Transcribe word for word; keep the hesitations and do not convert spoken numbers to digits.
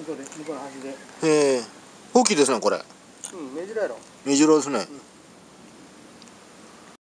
向こうで向こうの端で。 へえ、大きいですねこれ。 うん、メジロやろ。 メジロですね。 うん